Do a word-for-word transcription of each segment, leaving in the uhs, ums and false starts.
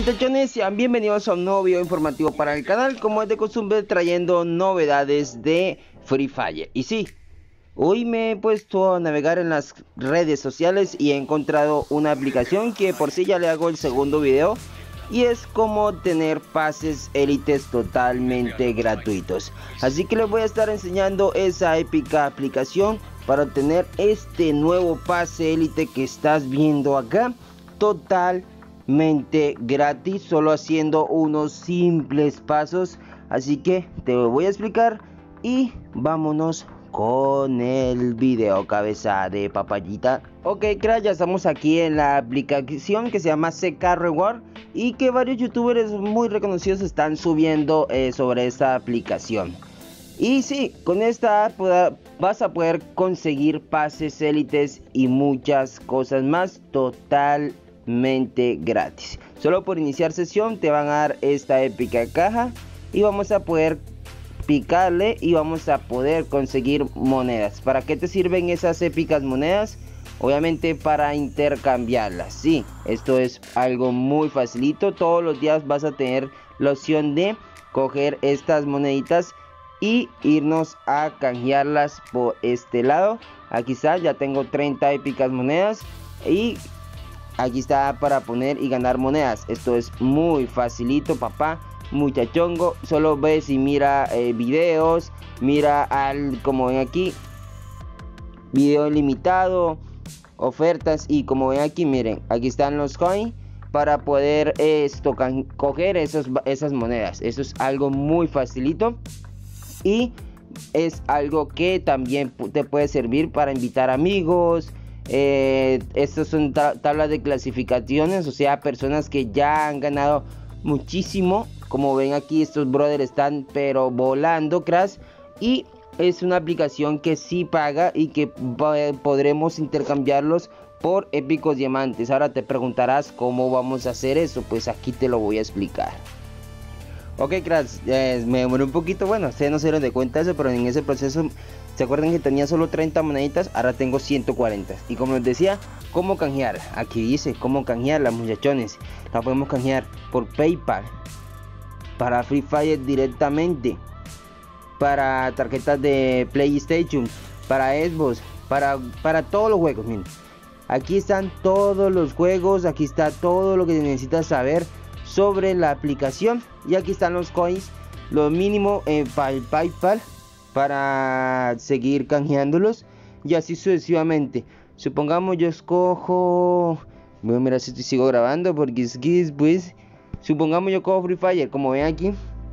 Muchachones, sean bienvenidos a un nuevo video informativo para el canal, como es de costumbre, trayendo novedades de Free Fire. Y sí, hoy me he puesto a navegar en las redes sociales y he encontrado una aplicación que por sí ya le hago el segundo video, y es como tener pases élites totalmente gratuitos. Así que les voy a estar enseñando esa épica aplicación para obtener este nuevo pase élite que estás viendo acá, totalmente gratis, solo haciendo unos simples pasos. Así que te lo voy a explicar y vámonos con el video, cabeza de papayita. Ok, crack, ya estamos aquí en la aplicación que se llama C K Reward y que varios youtubers muy reconocidos están subiendo eh, sobre esta aplicación. Y sí, con esta app vas a poder conseguir pases élites y muchas cosas más totalmente gratis. Solo por iniciar sesión te van a dar esta épica caja y vamos a poder picarle y vamos a poder conseguir monedas. ¿Para qué te sirven esas épicas monedas? Obviamente para intercambiarlas. Sí, esto es algo muy facilito. Todos los días vas a tener la opción de coger estas moneditas y irnos a canjearlas por este lado. Aquí está, ya tengo treinta épicas monedas y aquí está para poner y ganar monedas. Esto es muy facilito, papá, muchachongo. Solo ves y mira eh, videos, mira al, como ven aquí, video limitado, ofertas, y como ven aquí, miren, aquí están los coins para poder eh, esto coger esos, esas monedas. Eso es algo muy facilito y es algo que también te puede servir para invitar amigos. Eh, estas son tablas de clasificaciones, o sea, personas que ya han ganado muchísimo. Como ven aquí, estos brothers están pero volando, crash. Y es una aplicación que sí paga y que podremos intercambiarlos por épicos diamantes. Ahora te preguntarás cómo vamos a hacer eso. Pues aquí te lo voy a explicar. Ok, crash, eh, me demoré un poquito. Bueno, ustedes no se dieron de cuenta de eso, pero en ese proceso, ¿se acuerdan que tenía solo treinta moneditas? Ahora tengo ciento cuarenta. Y como les decía, ¿cómo canjear? Aquí dice cómo canjearla, muchachones. La podemos canjear por PayPal, para Free Fire directamente, para tarjetas de PlayStation, para Xbox, para, para todos los juegos. Miren, aquí están todos los juegos, aquí está todo lo que necesitas saber sobre la aplicación, y aquí están los coins, lo mínimo en PayPal para seguir canjeándolos, y así sucesivamente. Supongamos yo escojo, voy a mirar si sigo grabando porque es que pues, supongamos yo cojo Free Fire, como ven aquí,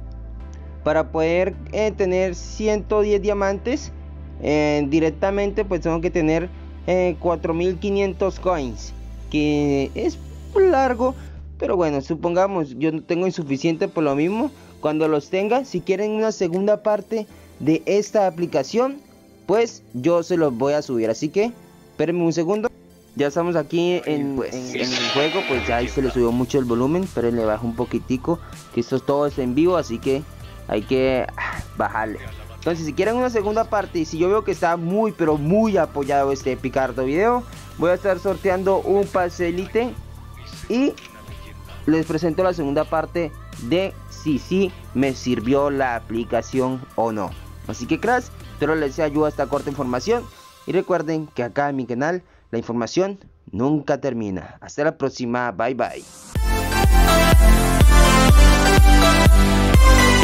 para poder eh, tener ciento diez diamantes eh, directamente, pues tengo que tener eh, cuatro mil quinientos coins, que es largo. Pero bueno, supongamos yo no tengo insuficiente por lo mismo. Cuando los tenga, si quieren una segunda parte de esta aplicación, pues yo se los voy a subir. Así que espérenme un segundo. Ya estamos aquí en, pues, en, en el juego. Pues ya ahí se le subió mucho el volumen, pero le bajo un poquitico, que esto es todo es en vivo, así que hay que ah, bajarle. Entonces, si quieren una segunda parte, y si yo veo que está muy pero muy apoyado este picardo video, voy a estar sorteando un pase elite y les presento la segunda parte de si sí me sirvió la aplicación o no. Así que crash, espero les ayuda esta corta información, y recuerden que acá en mi canal la información nunca termina. Hasta la próxima, bye bye.